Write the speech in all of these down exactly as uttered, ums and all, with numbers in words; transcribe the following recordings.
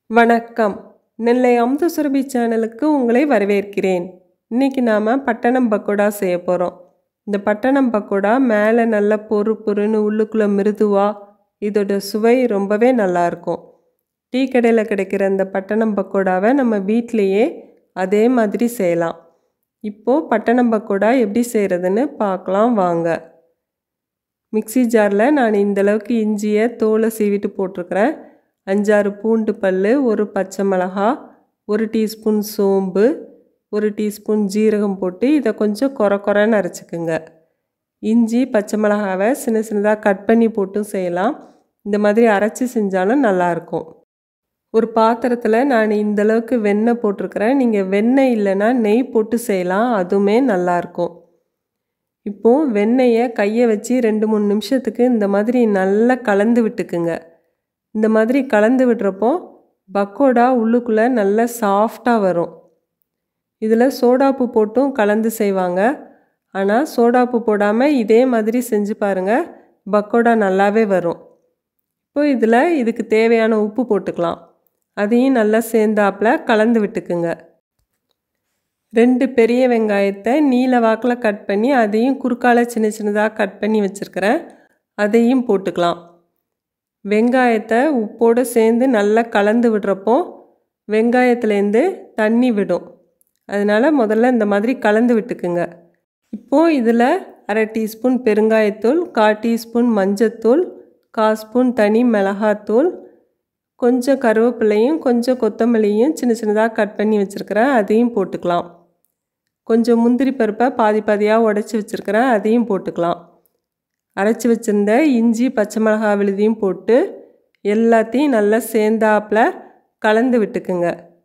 வணக்கம். நெல்லை அமுத சுரபி சேனலுக்கு உங்களை வரவேற்கிறேன். இன்னைக்கு நாம பட்டணம் பக்கோடா செய்ய போறோம். இந்த பட்டணம் பக்கோடா மேலே நல்ல பொறு பொறுன்னு உள்ளுக்குள்ள மிருதுவா, இதோட சுவை ரொம்பவே நல்லா இருக்கும். டீ கடையில் கிடைக்கிற இந்த பட்டணம் பக்கோடாவை நம்ம வீட்டிலேயே அதே மாதிரி செய்யலாம். இப்போது பட்டணம் பக்கோடா எப்படி செய்கிறதுன்னு பார்க்கலாம் வாங்க. மிக்சி ஜாரில் நான் இந்தளவுக்கு இஞ்சியை தோலை சீவிட்டு போட்டிருக்கிறேன். அஞ்சாறு பூண்டு பல், ஒரு பச்சை மிளகா, ஒரு டீஸ்பூன் சோம்பு, ஒரு டீஸ்பூன் ஜீரகம் போட்டு இதை கொஞ்சம் கொர கொரன்னு அரைச்சிக்குங்க. இஞ்சி பச்சை மிளகாவை சின்ன சின்னதாக கட் பண்ணி போட்டும் செய்யலாம். இந்த மாதிரி அரைச்சி செஞ்சாலும் நல்லாயிருக்கும். ஒரு பாத்திரத்தில் நான் இந்தளவுக்கு வெண்ணெய் போட்டிருக்கிறேன். நீங்கள் வெண்ணெய் இல்லைன்னா நெய் போட்டு செய்யலாம், அதுவுமே நல்லாயிருக்கும். இப்போது வெண்ணெயை கையை வச்சு ரெண்டு மூணு நிமிஷத்துக்கு இந்த மாதிரி நல்லா கலந்து விட்டுக்குங்க. இந்த மாதிரி கலந்து விடுறப்போ பக்கோடா உள்ளுக்குள்ளே நல்லா சாஃப்டாக வரும். இதில் சோடாப்பு போட்டும் கலந்து செய்வாங்க. ஆனால் சோடாப்பு போடாமல் இதே மாதிரி செஞ்சு பாருங்கள், பக்கோடா நல்லாவே வரும். இப்போ இதில் இதுக்கு தேவையான உப்பு போட்டுக்கலாம். அதையும் நல்லா சேர்ந்தாப்பில் கலந்து விட்டுக்குங்க. ரெண்டு பெரிய வெங்காயத்தை நீல வாக்கில் கட் பண்ணி அதையும் குறுக்கால சின்ன சின்னதாக கட் பண்ணி வச்சுருக்கிறேன். அதையும் போட்டுக்கலாம். வெங்காயத்தை உப்போடு சேர்ந்து நல்லா கலந்து விடுறப்போ வெங்காயத்துலேருந்து தண்ணி விடும். அதனால் முதல்ல இந்த மாதிரி கலந்து விட்டுக்குங்க. இப்போது இதில் அரை டீஸ்பூன் பெருங்காயத்தூள், கால் டீஸ்பூன் மஞ்சத்தூள், கால் ஸ்பூன் தனி மிளகாத்தூள், கொஞ்சம் கருவேப்பிலையும் கொஞ்சம் கொத்தமல்லியும் சின்ன சின்னதாக கட் பண்ணி வச்சுருக்கிறேன், அதையும் போட்டுக்கலாம். கொஞ்சம் முந்திரி பருப்பை பாதி பாதியாக உடச்சி வச்சுருக்கிறேன், அதையும் போட்டுக்கலாம். அரைச்சி வச்சுருந்த இஞ்சி பச்சை மிளகா விழுதியும் போட்டு எல்லாத்தையும் நல்லா சேர்ந்தாப்பில் கலந்து விட்டுக்குங்க.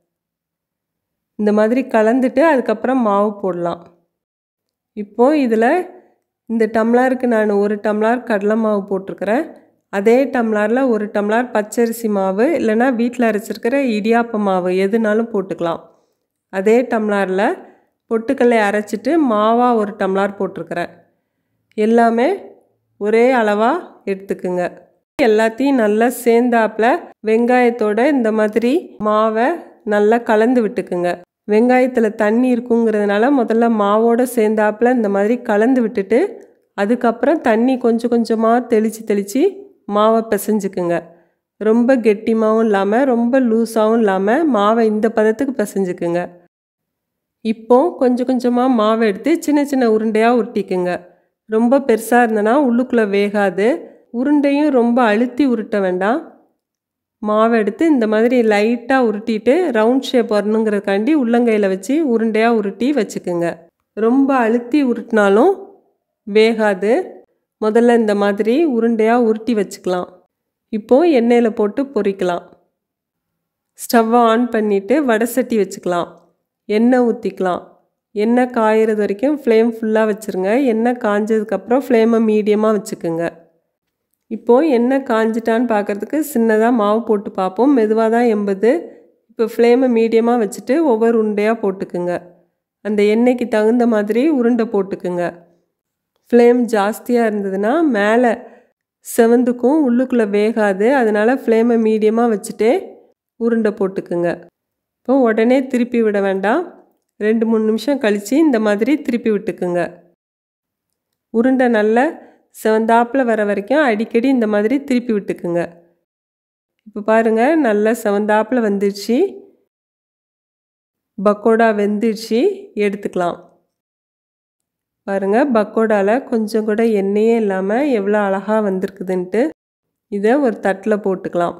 இந்த மாதிரி கலந்துட்டு அதுக்கப்புறம் மாவு போடலாம். இப்போது இதில் இந்த டம்ளருக்கு நான் ஒரு டம்ளர் கடலை மாவு போட்டிருக்கிறேன். அதே டம்ளரில் ஒரு டம்ளர் பச்சரிசி மாவு இல்லைன்னா வீட்டில் அரைச்சிருக்கிற இடியாப்ப மாவு எதுனாலும் போட்டுக்கலாம். அதே டம்ளரில் பொட்டுக்கல்லை அரைச்சிட்டு மாவாக ஒரு டம்ளர் போட்டிருக்கிறேன். எல்லாமே ஒரே அளவாக எடுத்துக்குங்க. எல்லாத்தையும் நல்லா சேர்ந்தாப்பில் வெங்காயத்தோட இந்த மாதிரி மாவை நல்லா கலந்து விட்டுக்குங்க. வெங்காயத்தில் தண்ணி இருக்குங்கிறதுனால முதல்ல மாவோடு சேர்ந்தாப்பில் இந்த மாதிரி கலந்து விட்டுட்டு அதுக்கப்புறம் தண்ணி கொஞ்சம் கொஞ்சமாக தெளித்து தெளித்து மாவை பிசைஞ்சுக்குங்க. ரொம்ப கெட்டிமாகவும் இல்லாமல் ரொம்ப லூஸாகவும் இல்லாமல் மாவை இந்த பதத்துக்கு பிசைஞ்சுக்குங்க. இப்போது கொஞ்சம் கொஞ்சமாக மாவை எடுத்து சின்ன சின்ன உருண்டையாக உருட்டிக்குங்க. ரொம்ப பெருசாக இருந்தனா உள்ளுக்குள்ளே வேகாது. உருண்டையும் ரொம்ப அழுத்தி உருட்ட வேண்டாம். மாவை எடுத்து இந்த மாதிரி லைட்டாக உருட்டிட்டு ரவுண்ட் ஷேப் வரணுங்கிறதுக்காண்டி உள்ளங்கையில் வச்சு உருண்டையாக உருட்டி வச்சுக்குங்க. ரொம்ப அழுத்தி உருட்டினாலும் வேகாது. முதல்ல இந்த மாதிரி உருண்டையாக உருட்டி வச்சுக்கலாம். இப்போது எண்ணெயில் போட்டு பொரிக்கலாம். ஸ்டவ்வை ஆன் பண்ணிவிட்டு வடை சட்டி வச்சுக்கலாம். எண்ணெய் ஊற்றிக்கலாம். எண்ணெய் காய்கிறது வரைக்கும் ஃப்ளேம் ஃபுல்லாக வச்சுருங்க. எண்ணெய் காஞ்சதுக்கப்புறம் ஃப்ளேமை மீடியமாக வச்சுக்குங்க. இப்போது எண்ணெய் காஞ்சிட்டான்னு பார்க்குறதுக்கு சின்னதாக மாவு போட்டு பார்ப்போம். மெதுவாக தான் எண்பது. இப்போ ஃப்ளேமை மீடியமாக வச்சுட்டு ஒவ்வொரு உருண்டையாக போட்டுக்குங்க. அந்த எண்ணெய்க்கு தகுந்த மாதிரி உருண்டை போட்டுக்குங்க. ஃப்ளேம் ஜாஸ்தியாக இருந்ததுன்னா மேலே செவந்துக்கும், உள்ளுக்குள்ளே வேகாது. அதனால் ஃப்ளேமை மீடியமாக வச்சுட்டே உருண்டை போட்டுக்குங்க. இப்போ உடனே திருப்பி விட வேண்டாம். ரெண்டு மூணு நிமிஷம் கழித்து இந்த மாதிரி திருப்பி விட்டுக்குங்க. உருண்டை நல்லா செவந்தாப்பில் வர வரைக்கும் அடிக்கடி இந்த மாதிரி திருப்பி விட்டுக்குங்க. இப்போ பாருங்கள், நல்லா செவந்தாப்பில் வந்துடுச்சு. பக்கோடா வெந்துடுச்சு, எடுத்துக்கலாம். பாருங்கள், பக்கோடாவில் கொஞ்சம் கூட எண்ணெயே இல்லாமல் எவ்வளோ அழகாக வந்திருக்குதுன்ட்டு. இதை ஒரு தட்டில் போட்டுக்கலாம்.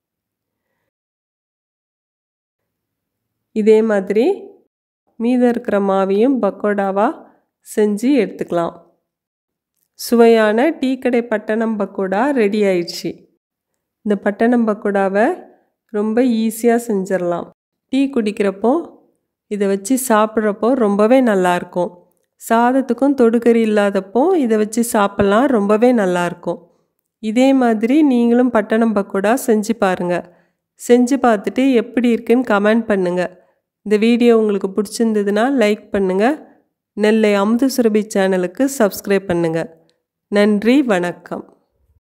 இதே மாதிரி மீதம் இருக்கிற மாவையும் பக்கோடாவாக செஞ்சு எடுத்துக்கலாம். சுவையான டீ கடை பட்டணம் பக்கோடா ரெடி ஆயிடுச்சு. இந்த பட்டணம் பக்கோடாவை ரொம்ப ஈஸியாக செஞ்சிடலாம். டீ குடிக்கிறப்போ இதை வச்சு சாப்பிட்றப்போ ரொம்பவே நல்லாயிருக்கும். சாதத்துக்கும் தொடுக்கறி இல்லாதப்போ இதை வச்சு சாப்பிட்லாம், ரொம்பவே நல்லாயிருக்கும். இதே மாதிரி நீங்களும் பட்டணம் பக்கோடா செஞ்சு பாருங்கள். செஞ்சு பார்த்துட்டு எப்படி இருக்குன்னு கமெண்ட் பண்ணுங்கள். இந்த வீடியோ உங்களுக்கு பிடிச்சிருந்ததுன்னா லைக் பண்ணுங்கள். நெல்லை அமுத சுரபி சேனலுக்கு சப்ஸ்கிரைப் பண்ணுங்கள். நன்றி, வணக்கம்.